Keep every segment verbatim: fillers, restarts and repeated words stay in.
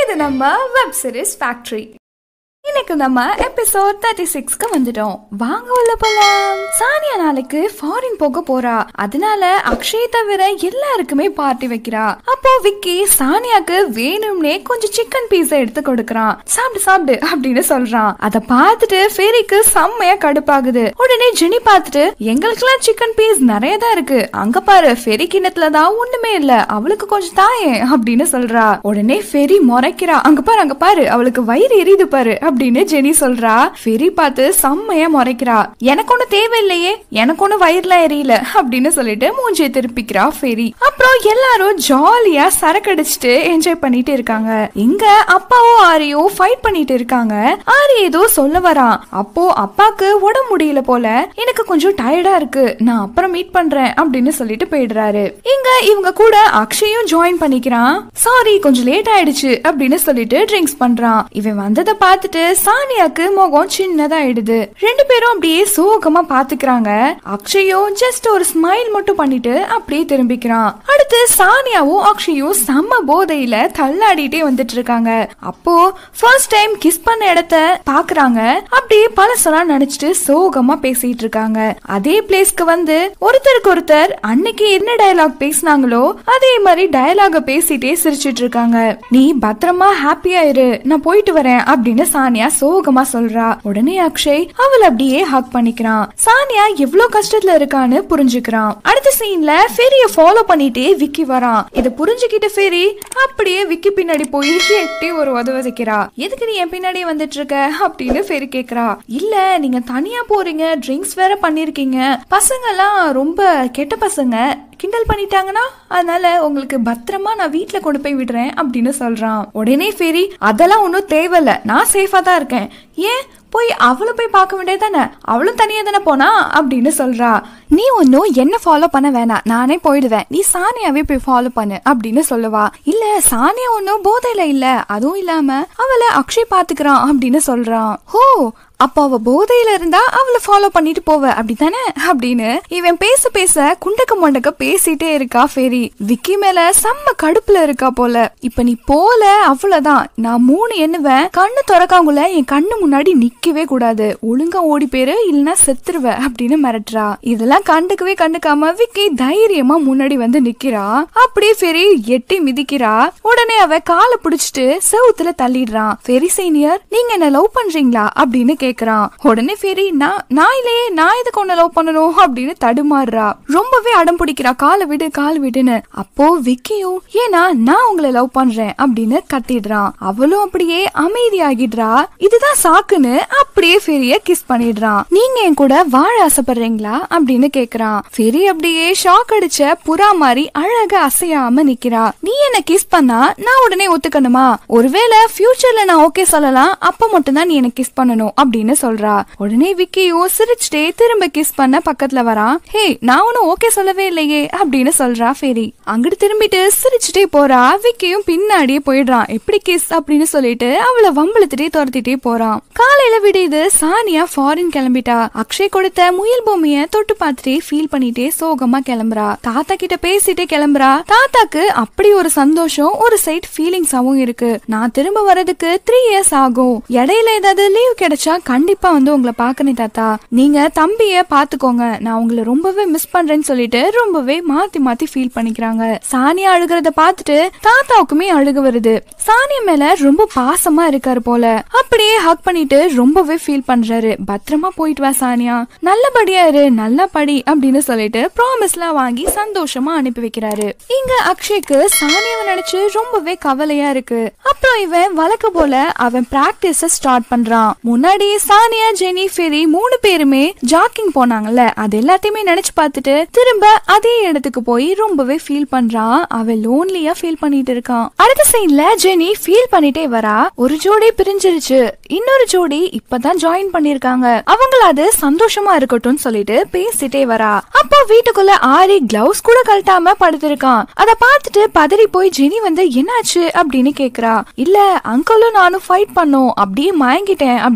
இது நம்ம web series factory. இன்னைக்கு நம்ம எபிசோட் தேர்ட்டி சிக்ஸ்க்கு வந்துட்டோம். வாங்க உள்ள போலாம். சானியா நாளைக்கு ஃபாரின் போக போறா. அதனால அக்ஷய் தவிர எல்லாருக்குமே பார்ட்டி வைக்கிறா. அப்போ விக்கி சானியாக்கு வேணும்னே கொஞ்சம் சிக்கன் பீஸா எடுத்து கொடுக்கறான். சாப்பிடு சாப்பிடு அப்படின்னு சொல்றான். அத பார்த்துட்டு ஃபெரிக்கு செம்மையா கடுப்பாகுது. உடனே ஜெனி பார்த்துட்டு எங்களுக்கெல்லாம் சிக்கன் பீஸ் நிறைய தான் இருக்கு, அங்க பாரு ஃபெரி கிண்ணத்துலதான் ஒண்ணுமே இல்ல, அவளுக்கு கொஞ்சம் தாயே அப்படின்னு சொல்றா. உடனே ஃபெரி முறைக்கிறா. அங்க பாரு அங்க பாரு அவளுக்கு வயிறு எரியுது பாரு அப்படின்னு ஜெனி சொல்றா. ஃபெரி பார்த்து செம்மையா முறைக்கிறா. எனக்கு ஒண்ணு தேவையில்லையே, எனக்கு ஒண்ணு வயிறுல எரியல அப்படின்னு சொல்லிட்டு மூஞ்சியை திருப்பிக்கிறா ஃபெரி. அப்புறம் எல்லாரும் ஜாலியா சரக்கு அடிச்சுட்டு என்ஜாய் பண்ணிட்டு இருக்காங்க. இங்க அப்பாவும் ஆரியும் ஃபைட் பண்ணிட்டு இருக்காங்க. ஆரி ஏதோ சொல்ல வரான். அப்போ அப்பாக்கு உடம்பு முடியல போல, எனக்கு கொஞ்சம் டயர்டா இருக்கு, நான் அப்புறம் மீட் பண்றேன் அப்படின்னு சொல்லிட்டு போயிடுறாரு. இங்க இவங்க கூட அக்ஷயும் ஜாயின் பண்ணிக்கிறான். சாரி கொஞ்சம் லேட் ஆயிடுச்சு அப்படின்னு சொல்லிட்டு ட்ரிங்க்ஸ் பண்றான். இவன் வந்ததை பார்த்துட்டு சானியாக்கு முகம் சின்னதாயிடுது. ரெண்டு பேரும் அப்படியே சோகமா பாத்துக்கிறாங்க. அக்ஷயும் ஜஸ்ட் ஒரு ஸ்மைல் மட்டும் பண்ணிட்டு அப்படியே திரும்பிக்கிறான். அடுத்து சானியாவும் அக்ஷயும் செம்ம போதையில தள்ளாடிட்டே வந்துட்டு இருக்காங்க. அப்போ ஃபர்ஸ்ட் டைம் கிஸ் பண்ண இடத்த பாக்குறாங்க. அப்படியே பழசெல்லாம் நினைச்சிட்டு சோகமா பேசிட்டு இருக்காங்க. அதே பிளேஸ்க்கு வந்து ஒருத்தருக்கு ஒருத்தர் அன்னைக்கு என்ன டயலாக் பேசினாங்களோ அதே மாதிரி டயலாக பேசிட்டே சிரிச்சிட்டு இருக்காங்க. நீ பத்திரமா ஹாப்பியா இரு, நான் போயிட்டு வரேன் அப்படின்னு சானியா சோகமா சொல்றா. உடனே அக்ஷய் அவளை அப்படியே ஹக் பண்ணிக்கிறான். சானியா எவ்வளவு கஷ்டத்துல இருக்கான்னு புரிஞ்சுக்கிறான். அடுத்த சீன்ல ஃபெரிய ஃபாலோ பண்ணிட்டே விக்கி வரான். இத புரிஞ்சுக்கிட்ட ஃபெரி அப்படியே விக்கி பின்னாடி போய் எட்டி ஒரு உதவதைக்கிறா. எதுக்கு நீ என் பின்னாடி வந்துட்டு இருக்க அப்படின்னு ஃபெரி கேக்குறா. இல்ல நீங்க தனியா போறீங்க, ட்ரிங்க்ஸ் வேற பண்ணிருக்கீங்க, பசங்க எல்லாம் ரொம்ப கெட்ட பசங்க, கிண்டல் பண்ணிட்டாங்கன்னா அதனால உங்களுக்கு பத்திரமா நான் வீட்டுல கொண்டு போய் விடுறேன் அப்படின்னு சொல்றான். உடனே ஃபெரி அதெல்லாம் ஒன்னும் தேவையில்ல, நான் சேஃபா தான் இருக்கேன், ஏன் போய் அவளும் போய் பார்க்க வேண்டியதானே, அவளும் தனியா தானே போனா அப்படின்னு சொல்றா. நீ ஒன்னும் என்ன ஃபாலோ பண்ண வேணாம், நானே போயிடுவேன், நீ சானியாவே போய் ஃபாலோ பண்ணு அப்படின்னு சொல்லுவா. இல்ல சானியா ஒன்னும் போதையில இல்ல, அதுவும் இல்லாம அவளை அக்ஷய் பாத்துக்கிறான் அப்படின்னு சொல்றான். ஹோ அப்ப அவ போதையில இருந்தா அவளை ஃபாலோ பண்ணிட்டு போவ அப்படித்தானே அப்படின்னு இவன் பேச பேச குண்டக்க மொண்டக்க பேசிட்டே இருக்கா ஃபெரி. விக்கி மேல செம்ம கடுப்புல இருக்கா போல. இப்ப நீ போல அவ்வளவுதான், நான் மூணு எண்ணுவேன், கண்ணு திறக்காங்குள்ள என் கண்ணு முன்னாடி நிக்கவே கூடாது, ஒழுங்கா ஓடி பேரு இல்லைன்னா செத்துருவ அப்படின்னு மிரட்டுறா. இதெல்லாம் கண்டுக்கவே கண்டுக்காம விக்கி தைரியமா முன்னாடி வந்து நிக்கிறா. அப்படியே ஃபெரி எட்டி மிதிக்கிறா. உடனே அவ காலை பிடிச்சிட்டு செவுத்துல தள்ளிடுறான். ஃபெரி சீனியர் நீங்க என்ன லவ் பண்றீங்களா அப்படின்னு கேக்குறான். உடனே ஃபெரி நான் இல்லையே, நான் இதுக்கு ஒண்ணு லவ் பண்ணணும் அப்படின்னு தடுமாறுறா. ரொம்பவே அடம் பிடிக்கிறா, காலை விடு கால் விடுன்னு. அப்போ விக்கியும் ஏன்னா நான் உங்களை லவ் பண்றேன் அப்படின்னு கத்திடுறான். அவளும் அப்படியே அமைதியாகிடுறா. இதுதான் சாக்குன்னு அப்படியே ஃபெரிய கிஸ் பண்ணிடுறான். நீங்க என் கூட வாழ ஆசைப்படுறீங்களா அப்படின்னு கேக்குறான். ஃபெரி அப்படியே ஷாக் அடிச்ச புறா மாதிரி அழகா அசையாம நிக்கிறா. நீ என்ன கிஸ் பண்ணா நான் உடனே ஒத்துக்கணுமா, ஒருவேளை ஃபியூச்சர்ல நான் ஓகே சொல்லலாம், அப்ப மட்டும் தான் நீ என்ன கிஸ் பண்ணணும் அப்படின்னு சொல்றா. உடனே விக்கியும் சிரிச்சுட்டே திரும்ப கிஸ் பண்ண பக்கத்துல வரான். ஹே நான் ஒன்னும் ஓகே சொல்லவே இல்லையே அப்படின்னு சொல்றா ஃபெரி. அங்கிட்டு திரும்பிட்டு சிரிச்சுட்டே போறா. விக்கியும் பின்னாடியே போயிடுறான். எப்படி கிஸ் அப்படின்னு சொல்லிட்டு அவளை வம்பளத்திட்டே துரத்திட்டே போறான். காலையில விடியுது. சானியா ஃபாரின் கிளம்பிட்டா. அக்ஷய் கொடுத்த முயல் பொம்மைய தொட்டு பார்த்துட்டே ஃபீல் பண்ணிட்டே சோகமா கிளம்புறா. தாத்தா கிட்ட பேசிட்டே கிளம்புறா. தாத்தாக்கு அப்படி ஒரு சந்தோஷம், ஒரு சைட் ஃபீலிங்ஸாவும் இருக்கு. நான் திரும்ப வரதுக்கு த்ரீ இயர்ஸ் ஆகும், இடையில ஏதாவது லீவ் கிடைச்சா கண்டிப்பா வந்து உங்களை பாக்கணும் தாத்தா, நீங்க தம்பிய பாத்துக்கோங்க, நான் உங்களை ரொம்பவே மிஸ் பண்றேன்னு சொல்லிட்டு ரொம்பவே மாத்தி மாத்தி ஃபீல் பண்ணிக்கிறாங்க. சானியா அழுகிறத பாத்துட்டு தாத்தாவுக்குமே அழுக வருது. சானியா மேல ரொம்ப பாசமா இருக்காரு போல. அப்படியே ஹக் பண்ணிட்டு ரொம்பவே ஃபீல் பண்றாரு. பத்திரமா போயிட்டு வா சானியா, நல்லபடியா இரு, நல்லா படி அப்படின்னு சொல்லிட்டு ப்ராமிஸ் எல்லாம் வாங்கி சந்தோஷமா அனுப்பி வைக்கிறாரு. இங்க அக்ஷய்க்கு சானியாவை நினைச்சு ரொம்பவே கவலையா இருக்கு. அப்புறம் இவன் வழக்க போல அவன் பிராக்டிஸ ஸ்டார்ட் பண்றான். முன்னாடி சானியா ஜெனி ஃபெரி மூணு பேருமே ஜாக்கிங் போனாங்கல்ல, அது எல்லாத்தையுமே நினைச்சு பார்த்துட்டு திரும்ப அதே இடத்துக்கு போய் ரொம்பவே ஃபீல் பண்றான். அவன் லோன்லியா ஃபீல் பண்ணிட்டு இருக்கான். அடுத்த சைன்ல ஜெனி ஃபீல் பண்ணிட்டே வரா. ஒரு ஜோடி பிரிஞ்சிருச்சு, இன்னொரு ஜோடி இப்பதான் ஜாயின் பண்ணிருக்காங்க, அவங்கள அது சந்தோஷமா இருக்கட்டும் சொல்லிட்டு பேசிட்டே வரா. அப்போ வீட்டுக்குள்ள ஆரி கிளவுஸ் கூட கழட்டாம படுத்திருக்கான். அத பார்த்துட்டு பதறி போய் ஜெனி வந்து என்னாச்சு அப்படின்னு கேக்குறா. இல்ல அங்கிளும் நானும் ஃபைட் பண்ணோம், அப்படியே மயங்கிட்டேன் அப்படின்னு சொல்ல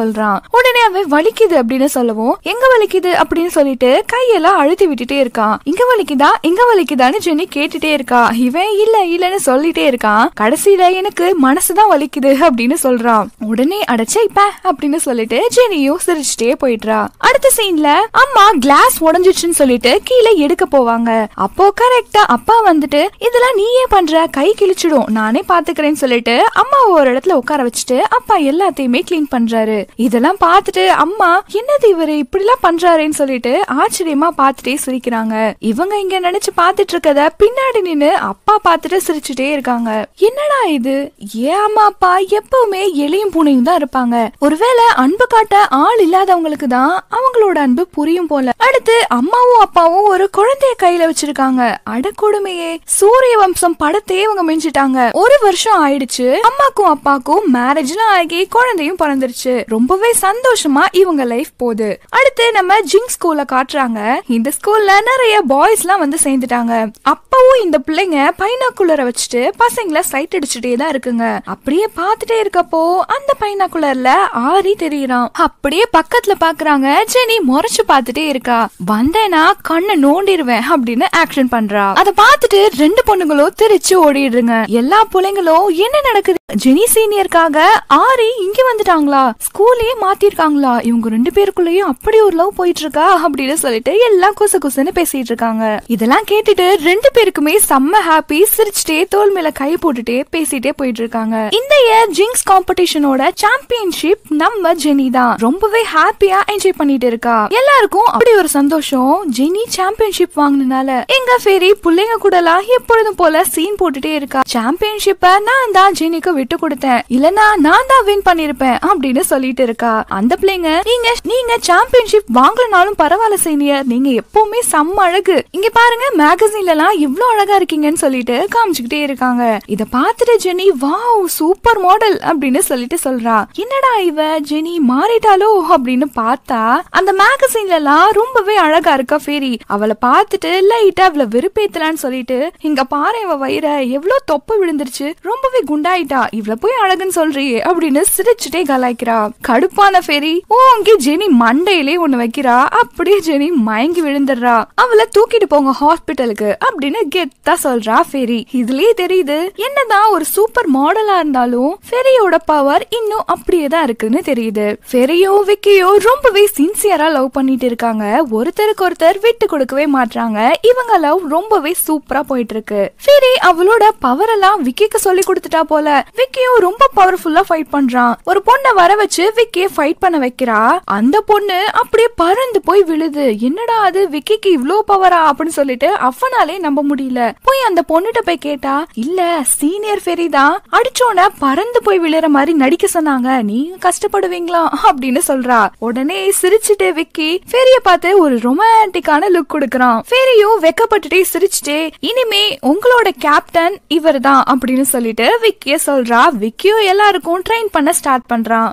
சொல்றான். உடனே அவன் வலிக்குது அப்படின்னு சொல்லவும் எங்க வலிக்குது அப்படின்னு சொல்லிட்டு கையெல்லாம் அழுத்தி விட்டுட்டே இருக்கான். இங்க வலிக்குதா இங்க வலிக்குதான்னு ஜெனி கேட்டுட்டே இருக்கா. இவன் இல்ல இல்லன்னு சொல்லிட்டே இருக்கான். கடைசியில எனக்கு மனசுதான் வலிக்குது அப்படின்னு சொல்றான். உடனே அடைச்சே இப்ப அப்படின்னு சொல்லிட்டு ஜெனியும் சிரிச்சுட்டே போயிடுறா. அடுத்த சீன்ல அம்மா கிளாஸ் உடைஞ்சிச்சுன்னு சொல்லிட்டு கீழே எடுக்க போவாங்க. அப்போ கரெக்டா அப்பா வந்துட்டு இதெல்லாம் நீயே பண்ற, கை கிழிச்சிடும், நானே பாத்துக்கிறேன்னு சொல்லிட்டு அம்மா ஒரு இடத்துல உட்கார வச்சுட்டு அப்பா எல்லாத்தையுமே கிளீன் பண்றாரு. இதெல்லாம் பார்த்துட்டு அம்மா என்னது இவரு இப்படி எல்லாம் பண்றாருன்னு சொல்லிட்டு ஆச்சரியமா பார்த்துட்டே சிரிக்கிறாங்க. இவங்க இங்க நினைச்சு பாத்துட்டு இருக்கத பின்னாடி நின்னு அப்பா பார்த்துட்டு சிரிச்சுட்டே இருக்காங்க. என்னடா இது, ஏன் அம்மா அப்பா எப்பவுமே எலியும் பூனையும் தான் இருப்பாங்க, ஒருவேளை அன்பு காட்ட ஆள் இல்லாதவங்களுக்கு தான் அவங்களோட அன்பு புரியும் போல. அடுத்து அம்மாவும் அப்பாவும் ஒரு குழந்தைய கையில வச்சிருக்காங்க. அடக்கொடுமையே, சூரிய வம்சம் படத்தையே இவங்க மிஞ்சிட்டாங்க. ஒரு வருஷம் ஆயிடுச்சு, அம்மாக்கும் அப்பாக்கும் மேரேஜ்லாம் ஆகி குழந்தையும் பிறந்துருச்சு. ரொம்பவே சந்தோஷமா இவங்க லைஃப் போகுது. அடுத்து நம்ம ஜிங் ஸ்கூல்ல காட்டுறாங்க. இந்த ஸ்கூல்ல நிறைய பாய்ஸ் எல்லாம் வந்து சேர்ந்துட்டாங்க. அப்பவும் இந்த பிள்ளைங்க பைனாக்குலரை வச்சுட்டு பசங்களை சைட் அடிச்சுட்டே தான் இருக்குங்க. அப்படியே பாத்துட்டே இருக்கப்போ அந்த பைனாக்குலர்ல ஆரி தெரியறான். அப்படியே பக்கத்துல பாக்குறாங்க. ஜெனி முறைச்சு பாத்துட்டே இருக்கா. வந்தேனா கண்ணை நோண்டிடுவேன் அப்படின்னு ஆக்ஷன் பண்றா. அத பாத்துட்டு ரெண்டு பொண்ணுங்களும் திருச்சு ஓடிடுங்க. எல்லா பிள்ளைங்களும் என்ன நடக்குது, ஜெனி சீனியருக்காக ஆரி இங்க வந்துட்டாங்களா, ஸ்கூலையே மாத்திருக்காங்களா, இவங்க ரெண்டு பேருக்குள்ளயும் அப்படி ஒரு லவ் போயிட்டு இருக்கா அப்படின்னு சொல்லிட்டு எல்லாம் குசு குசுன்னு பேசிட்டு இருக்காங்க. இதெல்லாம் கேட்டுட்டு ரெண்டு பேருக்குமே செம்ம ஹாப்பி. சிரிச்சுட்டே தோல் மேல கை போட்டுட்டே பேசிட்டே போயிட்டு இருக்காங்க. இந்த இயர் ஜிங்ஸ் காம்படிஷனோட சாம்பியன்ஷிப் நம்ம ஜெனி தான். ரொம்பவே ஹாப்பியா என்ஜாய் பண்ணிட்டு இருக்கா. எல்லாருக்கும் அப்படி ஒரு சந்தோஷம். ஜெனி சாம்பியன்ஷிப் வாங்கினால எங்க ஃபேரி பிள்ளைங்க கூட எல்லாம் எப்பொழுதும் போல சீன் போட்டுட்டே இருக்கா. சாம்பியன்ஷிப்ப நான் தான் ஜெனிக்கு விட்டு கொடுத்தேன், இல்லனா நான் தான் வின் பண்ணிருப்பேன் அப்படின்னு சொல்லிட்டு இருக்கா. அந்த பிள்ளைங்க நீங்க நீங்க சாம்பியன்ஷிப் வாங்கலனாலும் பரவாயில்ல சீனியர், நீங்க எப்பவுமே செம்ம அழகு, இங்க பாருங்க மேகசின்ல எல்லாம் இவ்வளவு அழகா இருக்கீங்கன்னு சொல்லிட்டு காமிச்சுக்கிட்டே இருக்காங்க. இத பாத்துட்டு ஜெனி வாவ் சூப்பர் மாடல் அப்படின்னு சொல்லிட்டு சொல்றா. என்னடா இவ ஜெனி மாறிட்டாலோ அப்படின்னு பார்த்தா அந்த மேகசின்ல எல்லாம் ரொம்பவே அழகா இருக்கா ஃபேரி. அவளை பார்த்துட்டு லைட்டா அவளை வெறுப்பேத்தலான்னு சொல்லிட்டு இங்க பாரு இவ வயிற எவ்வளவு தொப்பை விழுந்துருச்சு, ரொம்பவே குண்டாயிட்டா, இவள போய் அழகுன்னு சொல்றியே அப்படின்னு சிரிச்சுட்டே கலாய்க்கிறா. கடுப்பான ஃபேரி ஓங்கி ஜெனி மண்டையிலே ஒண்ணு வைக்கிறா. அப்படியே ஜெனி மயங்கி விழுந்துடுறா. அவளை தூக்கிட்டு போங்க ஹாஸ்பிட்டலுக்கு அப்படின்னு கெத்தா சொல்றா ஃபேரி. இதுலயே தெரியுது என்னதான் ஒரு சூப்பர் மாடலா இருந்தாலும் ஃபெரியோட பவர் இன்னும் அப்படியே தான் இருக்குன்னு தெரியுது. ஃபெரியோ விக்கியோ ரொம்பவே சின்சியரா லவ் பண்ணிட்டு இருக்காங்க. ஒருத்தருக்கு ஒருத்தர் விட்டு கொடுக்கவே மாட்டாங்க. இவங்க லவ் ரொம்பவே சூப்பரா போயிட்டு இருக்கு. ஃபெரி அவளோட பவர் எல்லாம் விக்கிக்கு சொல்லி கொடுத்துட்டா போல. விக்கியும் ரொம்ப பவர்ஃபுல்லா ஃபைட் பண்றான். ஒரு பொண்ணை வர வச்சு விக்கிய ஃபைட் பண்ண வைக்கிறா. அந்த பொண்ணு அப்படியே பறந்து போய் விழுது. என்னடா அது விக்கிக்கு இவ்ளோ பவரா அப்படின்னு சொல்லிட்டு அவனாலே நம்ப முடியல. போய் அந்த பொண்ணுட்ட போய் கேட்டா இல்ல சீனியர் ஃபெரி தான் அடிச்சோன பறந்து போய் விழுற மாதிரி நடிக்க சொன்னாங்க, நீங்க கஷ்டப்படுவீங்களா அப்படின்னு சொல்றா. உடனே சிரிச்சுட்டு விக்கி ஃபெரிய பார்த்து ஒரு ரொமான்டிக்கான லுக் கொடுக்கறான். ஃபெரியும் வெக்கப்பட்டுட்டே சிரிச்சுட்டே இனிமே உங்களோட கேப்டன் இவர் தான் அப்படின்னு சொல்லிட்டு விக்கிய சொல்றா. விக்கியும் எல்லாருக்கும் ட்ரெயின் பண்ண ஸ்டார்ட் பண்றான்.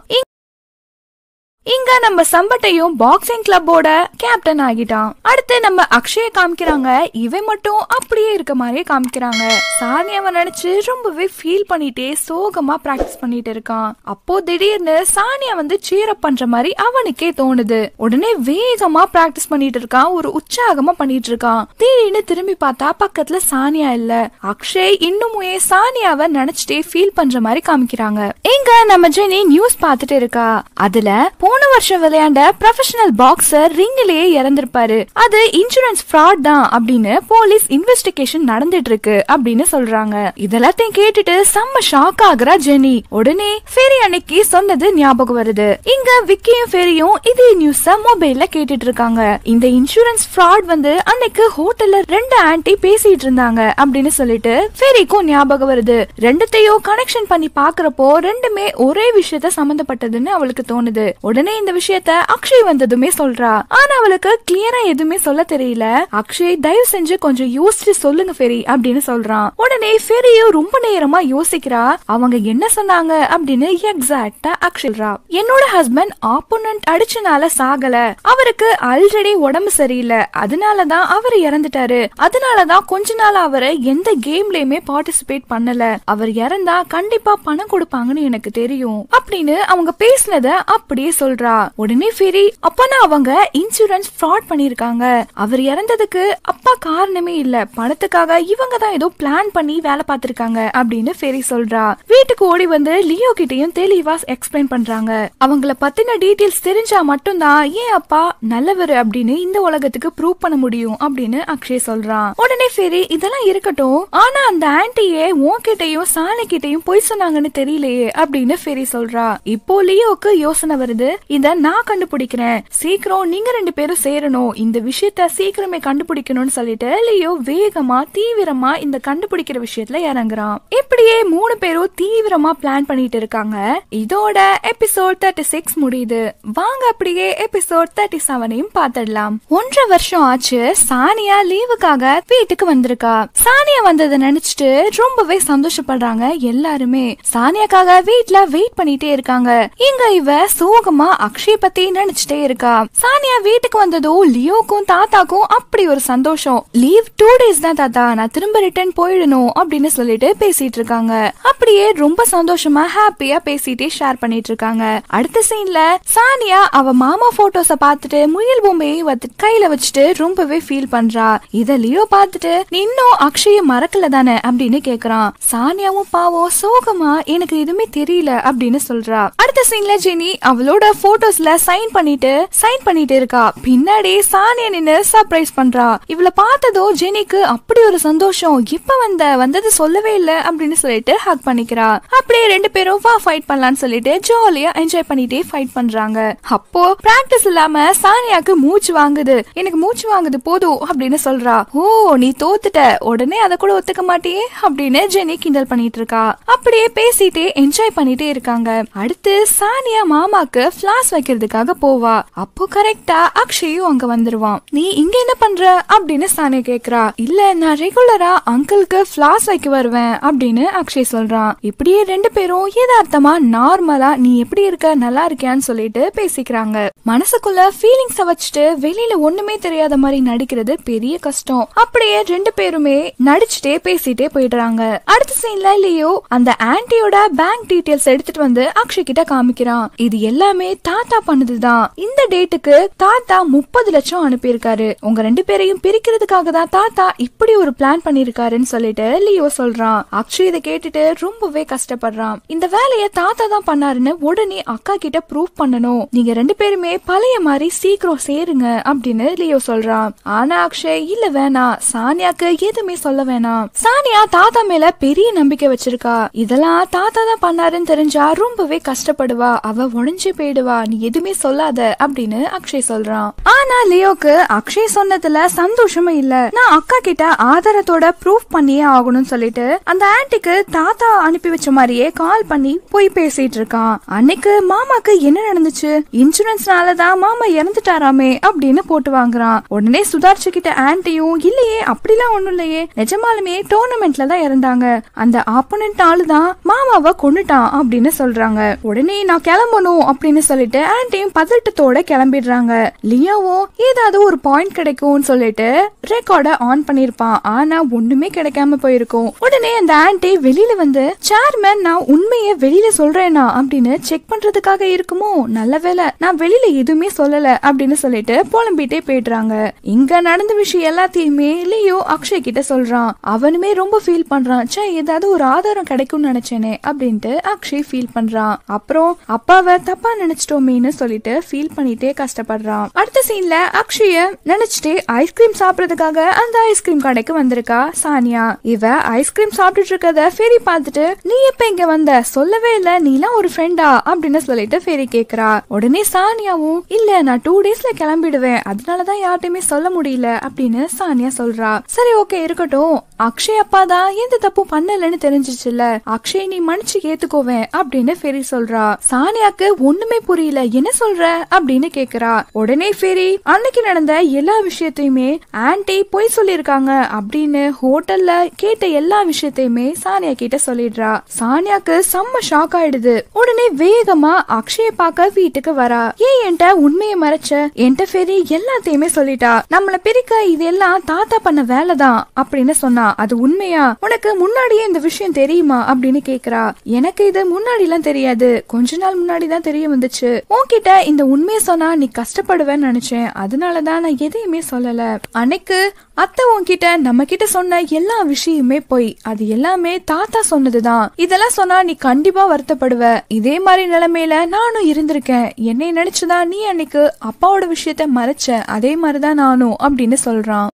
இங்க நம்ம சம்பட்டையும் பாக்ஸிங் கிளப்போட கேப்டன் ஆகிட்டான். அடுத்து நம்ம அக்ஷய காமிக்கிறாங்க. இவன் மட்டும் அப்படியே இருக்க மாதிரியே காமிக்கிறாங்க. சானியாவை நினைச்சு ரொம்பவே ஃபீல் பண்ணிட்டே சோகமா பிராக்டிஸ் பண்ணிட்டு இருக்கான். அப்போ திடீர்னு சானியா வந்து சீர் அப் பண்ற மாதிரி அவனுக்கே தோணுது. உடனே வேகமா பிராக்டிஸ் பண்ணிட்டு இருக்கான். ஒரு உற்சாகமா பண்ணிட்டு இருக்கான். திடீர்னு திரும்பி பார்த்தா பக்கத்துல சானியா இல்ல. அக்ஷய் இன்னுமே சானியாவை நினைச்சிட்டே ஃபீல் பண்ற மாதிரி காமிக்கிறாங்க. எங்க நம்ம ஜெனி நியூஸ் பார்த்துட்டு இருக்கா. அதுல போன வருஷம் விளையாண்ட ப்ரொஃபஷனல் பாக்ஸர் ரிங்கிலேயே இறந்திருப்பாரு, அது இன்சூரன்ஸ் ஃப்ராட் தான் அப்படின்னு போலீஸ் இன்வெஸ்டிகேஷன் நடந்துட்டு இருக்கு அப்படின்னு சொல்றாங்க. இதெல்லாத்தையும் கேட்டுட்டு செம்ம ஷாக் ஆகுறா ஜெனி. உடனே ஃபெரி அன்னைக்கு சொன்னது ஞாபகம் வருது. இங்க விக்கியும் ஃபெரியும் இதே நியூஸ மொபைல்ல கேட்டுட்டு இருக்காங்க. இந்த இன்சூரன்ஸ் ஃப்ராட் வந்து அன்னைக்கு ஹோட்டல்ல ரெண்டு ஆன்டி பேசிட்டு இருந்தாங்க அப்படின்னு சொல்லிட்டு ஃபெரிக்கும் ஞாபகம் வருது. ரெண்டுத்தையும் கனெக்ஷன் பண்ணி பாக்குறப்போ ரெண்டுமே ஒரே விஷயத்த சம்பந்தப்பட்டதுன்னு அவளுக்கு தோணுது. உடனே உடனே இந்த விஷயத்த அக்ஷய் வந்ததுமே சொல்றா. ஆனா அவளுக்கு கிளியரா எதுவுமே சொல்ல தெரியல. அக்ஷய் தயவு செஞ்சு கொஞ்சம் யோசிச்சு சொல்லுங்க ஃபெரி அப்படின்னு சொல்றான். உடனே ஃபெரியும் ரொம்ப நேரமா யோசிக்கிறா. அவங்க என்ன சொன்னாங்க அப்படின்னு எக்ஸாக்ட்டா அக்ஷய் சொல்றா. என்னோட ஹஸ்பண்ட் ஆப்போனன்ட் அடிச்சனால சாகல, அவருக்கு ஆல்ரெடி உடம்பு சரியில்லை, அதனாலதான் அவர் இறந்துட்டாரு. அதனாலதான் கொஞ்ச நாள் அவரை எந்த கேம்லயுமே பார்ட்டிசிபேட் பண்ணல. அவர் இறந்தா கண்டிப்பா பணம் கொடுப்பாங்கன்னு எனக்கு தெரியும் அப்படின்னு அவங்க பேசினத அப்படியே சொல்றா. உடனே ஃபெரி அப்பனா அவங்க இன்சூரன்ஸ் ஃப்ராட் பண்ணிருக்காங்க, அவர் இறந்ததுக்கு அப்பா காரணமே இல்ல, பணத்துக்காக இவங்க தான் ஏதோ பிளான் பண்ணி வேலை பார்த்திருக்காங்க அப்படின்னு ஃபெரி சொல்றா. வீட்டுக்கு ஓடி வந்து லியோ கிட்டையும் தெளிவா எக்ஸ்பிளைன் பண்றாங்க. அவங்கள பத்தின டீடைல்ஸ் தெரிஞ்சா மட்டும்தான் ஏன் அப்பா நல்லவர் அப்படின்னு இந்த உலகத்துக்கு ப்ரூவ் பண்ண முடியும் அப்படின்னு அக்ஷய் சொல்றான். உடனே ஃபெரி இதெல்லாம் இருக்கட்டும், ஆனா அந்த ஆன்டியே உன்கிட்டையும் சாணி கிட்டையும் போய் சொன்னாங்கன்னு தெரியலையே அப்படின்னு ஃபெரி சொல்றா. இப்போ லியோக்கு யோசனை வருது, இத நான் கண்டுபிடிக்கிறேன், சீக்கிரம் நீங்க ரெண்டு பேரும் சேரணும், இந்த விஷயத்த சீக்கிரமே கண்டுபிடிக்கணும்னு சொல்லிட்டு லியோ வேகமா தீவிரமா இந்த கண்டுபிடிக்கிற விஷயத்துல இறங்குறான். இப்படியே மூணு பேரும் தீவிரமா பிளான் பண்ணிட்டு இருக்காங்க. இதோட எபிசோட் தேர்ட்டி சிக்ஸ் முடியுது. வாங்க அப்படியே எபிசோட் தேர்ட்டி செவனையும் பாத்துடலாம். ஒன்றரை வருஷம் ஆச்சு சானியா லீவுக்காக வீட்டுக்கு வந்திருக்கா. சானியா வந்ததை நினைச்சிட்டு ரொம்பவே சந்தோஷப்படுறாங்க எல்லாருமே. சானியாக்காக வீட்டுல வெயிட் பண்ணிட்டே இருக்காங்க. இங்க இவ சோகமா அக்ஷய் பத்தி நினைச்சிட்டே இருக்கா. சானியா வீட்டுக்கு வந்ததும் லியோக்கும் தாத்தாக்கும் அப்படி ஒரு சந்தோஷம். லீவ் டூ டேஸ் தான் தாத்தா, நான் திரும்ப ரிட்டர்ன் போயிடணும் அப்படின்னு சொல்லிட்டு பேசிட்டு இருக்காங்க. அப்படியே ரொம்ப சந்தோஷமா ஹாப்பியா பேசிட்டே ஷேர் பண்ணிட்டு இருக்காங்க. அடுத்த சீன்ல சானியா அவ மாமா போட்டோஸ பாத்துட்டு முயல் பொம்மையை கையில வச்சுட்டு ரொம்பவே ஃபீல் பண்றா. இத லியோ பாத்துட்டு நீ இன்னும் அக்ஷய மறக்கல தானே அப்படின்னு கேக்குறான். சானியாவும் பாவம் சோகமா எனக்கு எதுவுமே தெரியல அப்படின்னு சொல்றா. அடுத்த சீன்ல ஜெனி அவளோட போட்டோஸ்ல சைன் பண்ணிட்டு சைன் பண்ணிட்டு இருக்கா. பின்னாடி சானியா நின்னு சர்ப்ரைஸ் பண்றா. இவள பார்த்ததும் ஜெனிக்கு அப்படி ஒரு சந்தோஷம், இப்ப வந்த வந்தது சொல்லவே இல்ல அப்படின்னு சொல்லிட்டு ஹக் பண்ணிக்கிறா. அப்படியே ரெண்டு பேரும் வா ஃபைட் பண்ணலாம்னு சொல்லிட்டு ஜாலியா என்ஜாய் பண்ணிட்டே ஃபைட் பண்றாங்க. அப்போ பிராக்டிஸ் இல்லாம சானியாக்கு மூச்சு வாங்குது, எனக்கு மூச்சு வாங்குது போதும் அப்படின்னு சொல்றா. ஓ நீ தோத்துட்ட, உடனே அத கூட ஒத்துக்க மாட்டியே அப்படின்னு ஜெனி கிண்டல் பண்ணிட்டு இருக்கா. அப்படியே பேசிட்டே என்ஜாய் பண்ணிட்டே இருக்காங்க. அடுத்து சானியா மாமாக்கு பிளாஸ் வைக்கிறதுக்காக போவா. அப்போ கரெக்டா அக்ஷயும் அங்க வந்துருவான். நீ இங்க என்ன பண்ற அப்படின்னு சானியா கேக்குறா. இல்ல நான் ரெகுலரா அங்கிளுக்கு பிளாஸ் வைக்க வருவேன் அப்படின்னு அக்ஷய் சொல்றான். இப்படியே ரெண்டு பேரும் யதார்த்தமா நார்மலா நீ எப்படி இருக்க நல்லா இருக்கியான்னு சொல்லிட்டு பேசிக்கிறாங்க. மனசுக்குள்ள ஃபீலிங்ஸ வச்சுட்டு வெளியில ஒண்ணுமே தெரியாத மாதிரி நடிக்கிறது பெரிய கஷ்டம். அப்படியே ரெண்டு பேருமே நடிச்சுட்டே பேசிட்டே போயிடுறாங்க. அடுத்த சீன்ல லியோ அந்த ஆன்டியோட பேங்க் டீடைல்ஸ் எடுத்துட்டு வந்து அக்ஷய் கிட்ட காமிக்கிறான். இது எல்லாமே தாத்தா பண்ணதுதான். இந்த டேட்டுக்கு தாத்தா முப்பது லட்சம் அனுப்பியிருக்காரு. உங்க ரெண்டு பேரையும் பிரிக்கிறதுக்காக தான் தாத்தா இப்படி ஒரு பிளான் பண்ணிருக்காருன்னு சொல்லிட்டு லியோ சொல்றான். அக்ஷய் இதை கேட்டுட்டு ரொம்பவே கஷ்டப்படுறான். இந்த வேலையை தாத்தா தான் பண்ணாருன்னு உடனே அக்கா கிட்ட ப்ரூவ் பண்ணணும். நீங்க ரெண்டு பேருமே பழைய மாதிரி சீக்கிரம் சேருங்க அப்படின்னு லியோ சொல்றான். ஆனா அக்ஷய் இல்ல வேணாம், சானியாக்கு எதுவுமே சொல்ல வேணாம். சானியா தாத்தா மேல பெரிய நம்பிக்கை வச்சிருக்கா. இதெல்லாம் தாத்தா தான் பண்ணாருன்னு தெரிஞ்சா ரொம்பவே கஷ்டப்படுவா, அவ உடஞ்சே போயிடுவா, நீ எதுவுமே சொல்லாத அப்படின்னு அக்ஷய் சொல்றான். ஆனா லியோக்கு அக்ஷய் சொன்னதுல சந்தோஷமே இல்ல. நான் அக்கா கிட்ட ஆதாரத்தோட ப்ரூவ் பண்ணியே ஆகணும்னு சொல்லிட்டு அந்த ஆன்டிக்கு தாத்தா அனுப்பி வச்ச மாதிரியே கால் பண்ணி போய் பேசிட்டு இருக்கான். அன்னைக்கு மாமாக்கு என்ன நடந்துச்சு, இன்சூரன்ஸ்னாலதான் மாமா இறந்துட்டாராமே அப்படின்னு போட்டு வாங்குறான். உடனே சுதார்ச்சு கிட்ட ஆன்டியும் இல்லையே அப்படிலாம் ஒண்ணும் இல்லையே, நிஜமாலுமே டோர்னமெண்ட்ல தான் இறந்தாங்க, அந்த ஆப்போனன்ட் ஆளுதான் மாமாவை கொன்னுட்டான் அப்படின்னு சொல்றாங்க. உடனே நான் கிளம்பணும் அப்படின்னு சொல்லிட்டு ஆன்டியும் பதட்டத்தோட கிளம்பிடுறாங்க. லியோவும் ஏதாவது ஒரு பாயிண்ட் கிடைக்கும்னு சொல்லிட்டு ரெக்கார்ட ஆன் பண்ணிருப்பான். ஆனா ஒண்ணுமே கிடைக்காம போயிருக்கும். உடனே அந்த ஆன்டி வெளியில வந்து சேர்மேன் நான் உண்மையை வெளியில சொல்றேனா அப்படின்னு செக் பண்றதுக்காக இருக்குமோ, நல்ல வேலை நான் வெளியில எதுவுமே சொல்லல அப்படின்னு சொல்லிட்டு புலம்பிட்டே போயிடுறாங்க. இங்க நடந்த விஷயம் எல்லாத்தையுமே லியோ அக்ஷய் கிட்ட சொல்றான். அவனுமே ரொம்ப ஃபீல் பண்றான். சே ஏதாவது ஒரு ஆதாரம் கிடைக்கும்னு நினைச்சேனே அப்படின்ட்டு அக்ஷய் ஃபீல் பண்றான். அப்புறம் அப்பாவை தப்பா நினைச்சிட்டோமேன்னு சொல்லிட்டு ஃபீல் பண்ணிட்டே கஷ்டப்படுறான். அடுத்த சீன்ல அக்ஷய நினைச்சிட்டே ஐஸ்கிரீம் சாப்பிடறதுக்காக அந்த ஐஸ்கிரீம் கடைக்கு வந்திருக்கா சானியா. இவ ஐஸ்கிரீம் சாப்பிட்டுட்டு இருக்கத ஃபெரி பார்த்துட்டு நீ எப்ப இங்க வந்த, சொல்லவே இல்ல, நீலாம் ஒரு ஃப்ரெண்டா அப்படின்னு சொல்லிட்டு ஃபெரி கேக்குறா. உடனே சானியாவும் இல்ல நான் டூ டேஸ்ல கிளம்பிடுவேன், அதனாலதான் யார்ட்டையுமே சொல்ல முடியல அப்படின்னு சானியா சொல்றா. சரி ஓகே இருக்கட்டும், அக்ஷய் அப்பா தான் எந்த தப்பு பண்ணலன்னு தெரிஞ்சிச்சுல, அக்ஷய் நீ மன்னிச்சு ஏத்துக்கோவேன் அப்படின்னு ஃபெரி சொல்றா. சானியாக்கு ஒண்ணுமே புரியல, என்ன சொல்ற அப்படின்னு கேக்குறா. உடனே ஃபெரி அன்னைக்கு நடந்த எல்லா விஷயத்தையுமே ஆன்டி பொய் சொல்லிருக்காங்க அப்படின்னு ஹோட்டல்ல கேட்ட எல்லா விஷயத்தையுமே சானியா கிட்ட சொல்லிடுறா. சானியாக்கு செம்ம ஷாக் ஆயிடுது. உடனே வேகமா அக்ஷய பாக்க வீட்டுக்கு வரா. ஏன் என்கிட்ட உண்மையை மறைச்ச, என்கிட்ட ஃபெரி எல்லாத்தையுமே சொல்லிட்டா, நம்மள பிரிக்க இதெல்லாம் தாத்தா பண்ண வேலைதான் அப்படின்னு சொன்னா. அது உண்மையா? உனக்கு முன்னாடியே இந்த விஷயம் தெரியுமா அப்படின்னு கேக்குறா. எனக்கு இது முன்னாடி எல்லாம் தெரியாது, கொஞ்ச நாள் முன்னாடி தான் தெரிய வந்துச்சு. உன்கிட்ட இந்த உண்மையை சொன்னா நீ கஷ்டப்படுவேன்னு நினைச்சேன், அதனாலதான் நான் எதையுமே சொல்லல. அன்னைக்கு அத்தை உன்கிட்ட நம்ம கிட்ட சொன்ன எல்லா விஷயமே போய், அது எல்லாமே தாத்தா சொன்னதுதான். இதெல்லாம் சொன்னா நீ கண்டிப்பா வருத்தப்படுவ. இதே மாதிரி நிலைமையில நானும் இருந்திருக்கேன். என்னை நினைச்சுதான் நீ அன்னைக்கு அப்பாவோட விஷயத்த மறைச்ச, அதே மாதிரிதான் நானும் அப்படின்னு சொல்றான்.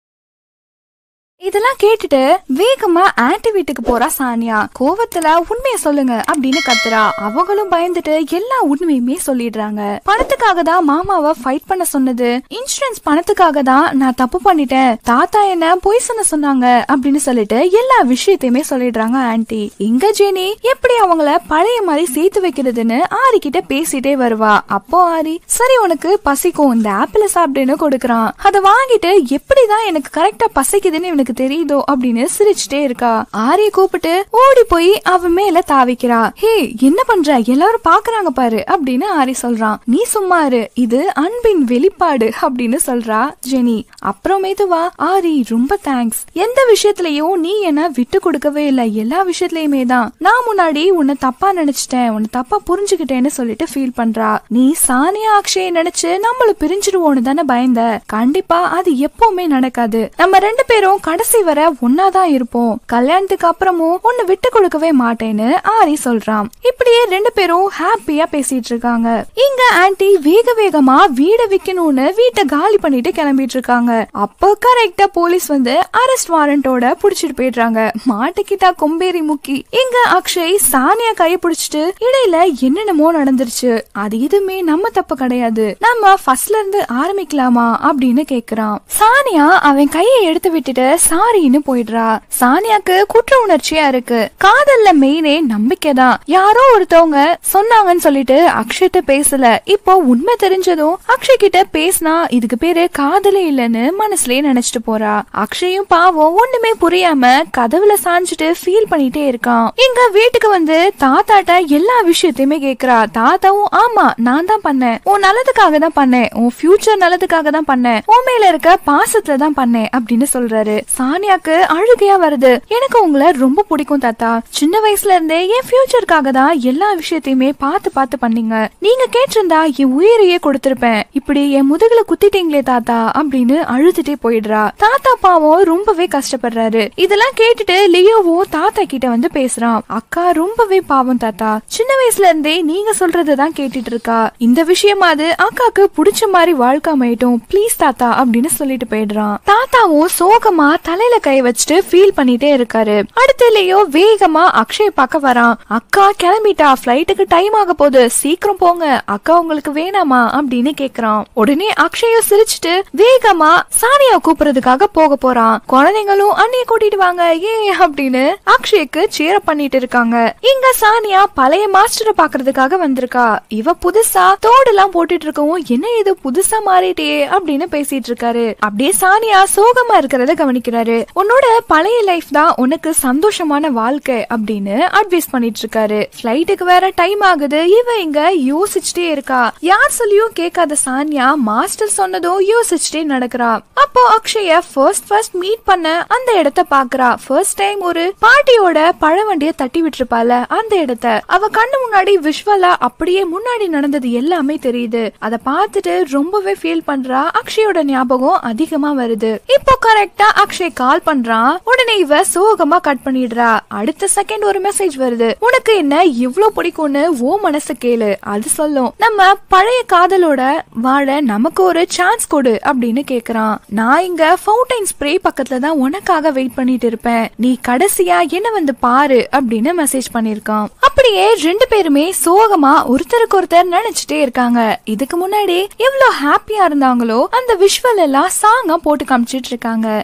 இதெல்லாம் கேட்டுட்டு வேகமா ஆன்டி வீட்டுக்கு போறா சானியா. கோவத்துல உண்மைய சொல்லுங்க அப்படின்னு கத்துறா. அவங்களும் பயந்துட்டு எல்லா உண்மையுமே சொல்லிடுறாங்க. பணத்துக்காக தான் மாமாவை ஃபைட் பண்ண சொன்னது, இன்சூரன்ஸ் பணத்துக்காக தான் நான் தப்பு பண்ணிட்டேன், தாத்தா என்ன பொய் சொன்ன சொன்னாங்க அப்படின்னு சொல்லிட்டு எல்லா விஷயத்தையுமே சொல்லிடுறாங்க ஆன்டி. இங்க ஜெனி எப்படி அவங்கள பழைய மாதிரி சேர்த்து வைக்கிறதுன்னு ஆரி கிட்ட பேசிட்டே வருவா. அப்போ ஆரி சரி உனக்கு பசிக்கும், இந்த ஆப்பிள சாப்பிடுன்னு கொடுக்கறான். அதை வாங்கிட்டு எப்படிதான் எனக்கு கரெக்டா பசிக்குதுன்னு எனக்கு தெரியுதோ அப்படின்னு சிரிச்சுட்டே இருக்கா. ஆரிய கூப்பிட்டு ஓடி போய் அவ மேல தாவிக்கிறா. ஹே என்ன பண்ற, எல்லாரும் பாக்குறாங்க பாரு அப்படின்னு ஆரி சொல்றான். நீ சும்மா இரு, இது அன்பின் வெளிப்பாடு அப்படின்னு சொல்றா ஜெனி. அப்புறமேதுவா ஆரி ரொம்ப தேங்க்ஸ், எந்த விஷயத்திலயும் நீ என்ன விட்டு கொடுக்கவே இல்ல, எல்லா விஷயத்திலயுமே தான். நான் முன்னாடி உன்னை தப்பா நினைச்சிட்டேன், உன்னை தப்பா புரிஞ்சுக்கிட்டேன்னு சொல்லிட்டு ஃபீல் பண்றா. நீ சானியா அக்ஷய நினைச்சு நம்மள பிரிஞ்சிருவோன்னு தானே பயந்த, கண்டிப்பா அது எப்பவுமே நடக்காது. நம்ம ரெண்டு பேரும் கடைசி வர ஒன்னாதான் இருப்போம், கல்யாணத்துக்கு அப்புறமும் ஒன்னு விட்டு கொடுக்கவே மாட்டேன்னு ஆரி சொல்றான். இப்படியே ரெண்டு பேரும் ஹாப்பியா பேசிட்டு இருக்காங்க. இங்க ஆன்டி வேக வேகமா வீட விக்கணும்னு வீட்டை காலி பண்ணிட்டு கிளம்பிட்டு இருக்காங்க. அப்போ கரெக்டா போலீஸ் வந்து அரெஸ்ட் வாரண்டோட புடிச்சிட்டு போயிடுறாங்க. மாட்டுக்கிட்டா கொம்பேரி முக்கி. இங்க அக்ஷய் சானியா கைய பிடிச்சிட்டு இடையில என்னென்னமோ நடந்துருச்சு, அது எதுவுமே நம்ம தப்பு கிடையாது, நம்ம ஃபர்ஸ்ட்ல இருந்து ஆரம்பிக்கலாமா அப்படின்னு கேக்குறான். சானியா அவன் கையை எடுத்து விட்டுட்டு சாரின்னு போயிடுறா. சானியாக்கு குற்ற உணர்ச்சியா இருக்கு. காதல்ல மெயினே நம்பிக்கைதான். யாரோ ஒருத்தவங்க சொன்னாங்கன்னு சொல்லிட்டு அக்ஷய்ட்ட பேசல. இப்போ உண்மை தெரிஞ்சதும் அக்ஷய் கிட்ட பேசினா இதுக்கு பேரு காதலே இல்லன்னு மனசுலயே நினைச்சிட்டு போறா. அக்ஷயும் பாவம் ஒண்ணுமே புரியாம கதவுல சாஞ்சிட்டு ஃபீல் பண்ணிட்டே இருக்கான். இங்க வீட்டுக்கு வந்து தாத்தாட்ட எல்லா விஷயத்தையுமே கேக்குறா. தாத்தாவும் ஆமா நான் தான் பண்ணேன், உன் நல்லதுக்காக தான் பண்ணேன், உன் ஃபியூச்சர் நல்லதுக்காக தான் பண்ணேன், உன் மேல இருக்க பாசத்துல தான் பண்ணேன் அப்படின்னு சொல்றாரு. சானியாக்கு அழுகையா வருது. எனக்கு உங்களை ரொம்ப பிடிக்கும் தாத்தா, சின்ன வயசுல இருந்தே என் ஃபியூச்சருக்காக தான் எல்லா விஷயத்தையுமே பார்த்து பார்த்து பண்ணீங்க, நீங்க கேட்டிருந்தா என் உயிரையே கொடுத்திருப்பேன், இப்படி என் முதுகுல குத்திட்டீங்களே தாத்தா அப்படின்னு அழுதுட்டே போயிடுறா. தாத்தா பாவம் ரொம்பவே கஷ்டப்படுறாரு. இதெல்லாம் கேட்டுட்டு லியோவும் தாத்தா கிட்ட வந்து பேசுறான். அக்கா ரொம்பவே பாவம் தாத்தா, சின்ன வயசுல இருந்தே நீங்க சொல்றதான் கேட்டுட்டு இருக்கா, இந்த விஷயமாவது அக்காக்கு பிடிச்ச மாதிரி வாழ்க்கை அமையட்டும் பிளீஸ் தாத்தா அப்படின்னு சொல்லிட்டு போயிடுறான். தாத்தாவும் சோகமா தலையில கை வச்சுட்டு ஃபீல் பண்ணிட்டே இருக்காரு. அடுத்துலயோ வேகமா அக்ஷய் பார்க்க வரான். அக்கா கிளம்பிட்டா, பிளைட்டுக்கு டைம் ஆக போகுது, சீக்கிரம் போங்க, அக்கா உங்களுக்கு வேணாமா அப்படின்னு கேக்குறான். உடனே அக்ஷய சிரிச்சுட்டு வேகமா சானியா கூப்பிடுறதுக்காக போக போறான். குழந்தைங்களும் அண்ணிய கூட்டிட்டு வாங்க ஏ அப்படின்னு அக்ஷய்க்கு சேர பண்ணிட்டு இருக்காங்க. இங்க சானியா பழைய மாஸ்டரை பாக்குறதுக்காக வந்திருக்கா. இவ புதுசா தோடு எல்லாம் போட்டுட்டு இருக்கவும் என்ன இது புதுசா மாறிட்டே அப்படின்னு பேசிட்டு இருக்காரு. அப்படியே சானியா சோகமா இருக்கிறத கவனிக்கிறாரு. உன்னோட பழைய லைஃப் தான் உனக்கு சந்தோஷமான வாழ்க்கை அப்படின்னு அட்வைஸ் பண்ணிட்டு இருக்காரு. பிளைட்டுக்கு வேற டைம் ஆகுது. இவ இங்க யோசிச்சுட்டே இருக்கா. யார் சொல்லியும் கேட்காத சானியா மாஸ்டர் சொன்னதும் யோசிச்சுட்டே நடக்கிறா. அப்போ அக்ஷய ஃபர்ஸ்ட் ஃபர்ஸ்ட் மீட் பண்ண அந்த இடத்த பாக்குறா. ஃபர்ஸ்ட் டைம் ஒரு பாட்டியோட பழ வண்டிய தட்டி விட்டுருப்பால அந்த இடத்த அவ கண்ணு முன்னாடி விஷுவலா அப்படியே முன்னாடி நடந்தது எல்லாமே தெரியுது. அத பார்த்துட்டு ரொம்பவே ஃபீல் பண்றா. அக்ஷயோட ஞாபகம் அதிகமா வருது. இப்போ கரெக்டா அக்ஷய் கால் பண்றான். உடனே இவ சோகமா கட் பண்ணிடுறா. அடுத்த செகண்ட் ஒரு மெசேஜ் வருது. உனக்கு என்ன இவ்வளவு பிடிக்கும்னு ஓ மனசு கேளு, அது சொல்லும் நம்ம பழைய காதலோட வாழ நமக்கு ஒரு சான்ஸ் கொடு அப்படின்னு கேக்குறான். நான் இங்க ஃபவுண்டைன் ஸ்ப்ரே பக்கத்துல தான் உனக்காக வெயிட் பண்ணிட்டு இருப்பேன், நீ கடைசியா என்ன வந்து பாரு அப்படின்னு மெசேஜ் பண்ணிருக்கான். அப்படியே ரெண்டு பேருமே சோகமா ஒருத்தருக்கு ஒருத்தர் நினைச்சிட்டே இருக்காங்க. இதுக்கு முன்னாடி எவ்வளவு ஹாப்பியா இருந்தாங்களோ அந்த விஷுவல் எல்லாம் சாங்கா போட்டு காமிச்சிட்டு இருக்காங்க. அப்போ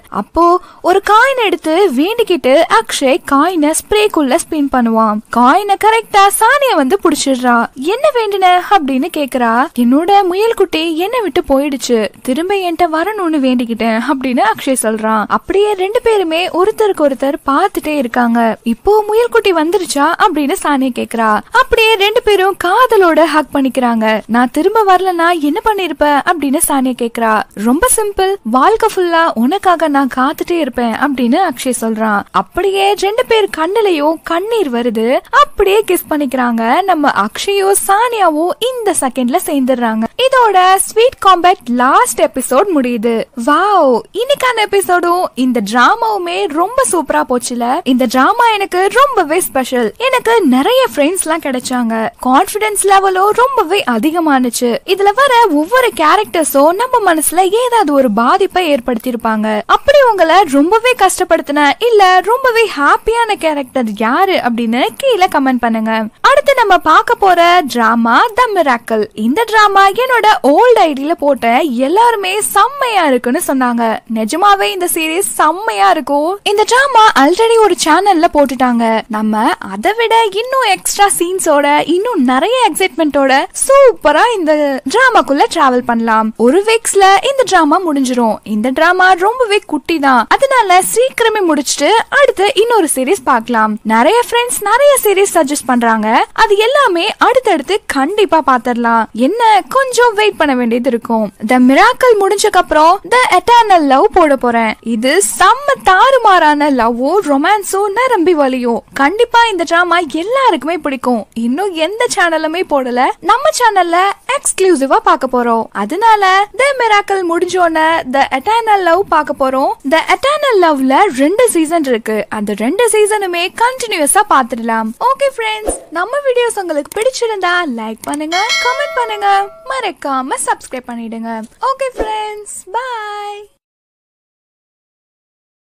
ஒரு காயின் எடுத்து வேண்டிக்கிட்டு அக்ஷய் காயினை ஸ்ப்ரேக்குள்ள ஸ்பின் பண்ணுவான். காயினை கரெக்டா சானியா வந்து புடிச்சிடுறா. என்ன வேண்டின அப்படின்னு கேக்குறா. என்னோட முயல் குட்டி என்ன விட்டு போயிடுச்சு, திரும்ப என்கிட்ட வரணும்னு வேண்டிக்கிட்டேன் அப்படின்னு அக்ஷய் சொல்றான். அப்படியே ரெண்டு பேருமே ஒருத்தருக்கு ஒருத்தர் பார்த்துட்டே இருக்காங்க. இப்போ முயல் குட்டி வந்துருச்சா அப்படின்னு சானியா கேக்குறா. அப்படியே ரெண்டு பேரும் காதலோட ஹக் பண்ணிக்கிறாங்க. நான் திரும்ப வரலனா என்ன பண்ணிருப்ப அப்படின்னு சானியா கேக்குறா. ரொம்ப சிம்பிள், வாழ்க்கை ஃபுல்லா உனக்காக நான் காத்துட்டே இருப்பேன் அப்படின்னு அக்ஷய் சொல்றான். அப்படியே ரெண்டு பேர் கண்ணுலயும் கண்ணீர் வருது. அப்படியே கிஸ் பண்ணிக்கிறாங்க. நம்ம அக்ஷயும் சானியாவும் இந்த செகண்ட்ல சேர்ந்துடுறாங்க. இதோட ஸ்வீட் காம்பேட் லாஸ்ட் எபிசோட் முடியுது. வாவ், இன்னைக்கான எபிசோடும் இந்த டிராமாவுமே ரொம்ப சூப்பரா போச்சுல. இந்த டிராமா எனக்கு ரொம்பவே ஸ்பெஷல். எனக்கு நிறைய ஃப்ரெண்ட்ஸ் எல்லாம் கிடைச்சாங்க. கான்பிடன்ஸ் லெவலும் ரொம்பவே அதிகமானுச்சு. இதுல வர ஒவ்வொரு கேரக்டர்ஸும் நம்ம மனசுல ஏதாவது ஒரு பாதிப்பை ஏற்படுத்தி இருப்பாங்க. அப்படி உங்களை ரொம்பவே கஷ்டப்படுத்தின இல்ல ரொம்பவே ஹாப்பியான கேரக்டர் யாரு அப்படின்னு கீழே கமெண்ட் பண்ணுங்க. அடுத்து நம்ம பார்க்க போற டிராமா தி மிராக்கிள். இந்த டிராமா என்னோட ஓல்ட் ஐடியில போட்ட எல்லாருமே செம்மையா இருக்குன்னு சொன்னாங்க. நிஜமாவே இந்த சீரீஸ் செம்மையா இருக்கும். இந்த டிராமா ஆல்ரெடி ஒரு சேனல்ல போட்டுட்டாங்க. நம்ம அதை விட இன்னும் எக்ஸ்ட்ரா சீன்ஸோட இன்னும் நிறைய எக்ஸைட்மெண்டோட சூப்பரா இந்த டிராமாக்குள்ள டிராவல் பண்ணலாம். ஒரு வீக்ஸ்ல இந்த டிராமா முடிஞ்சிரும். இந்த டிராமா ரொம்பவே குட்டி தான், அதனால சீக்கிரமே முடிச்சிட்டு அடுத்து இன்னொரு சீரீஸ் பார்க்கலாம். நிறைய ஃப்ரெண்ட்ஸ் நிறைய சீரீஸ் சஜஸ்ட் பண்றாங்க. அது எல்லாமே அடுத்தடுத்து கண்டிப்பா பாத்திரலாம். என்ன கொஞ்சம் வெயிட் பண்ண வேண்டியது இருக்கும். தி மிராக்கிள் முடிஞ்சதுக்கு அப்புறம் தி எட்டர்னல் லவ் போட போறேன். இது செம்ம தாறுமாறான லவ்வும் ரொமான்ஸும் நிரம்பி வலியும். கண்டிப்பா இந்த டிராமா எல்லாருக்குமே பிடிக்கும். இன்னும் எந்த சேனலுமே போடல, நம்ம சேனல்ல எக்ஸ்க்ளூசிவா பார்க்க போறோம். அதனால தி மிராக்கிள் முடிஞ்சோன தி எட்டர்னல் லவ் பார்க்க போறோம். தி எட்டர்னல் லவ்ல ரெண்டு சீசன் இருக்கு. அந்த ரெண்டு சீசனுமே கண்டினியூஸா பாத்துடலாம். ஓகே ஃப்ரெண்ட்ஸ், நம்ம வீடியோஸ் உங்களுக்கு பிடிச்சிருந்தா லைக் பண்ணுங்க, கமெண்ட் பண்ணுங்க, மறக்காம சப்ஸ்கிரைப் பண்ணிடுங்க. Okay friends, by.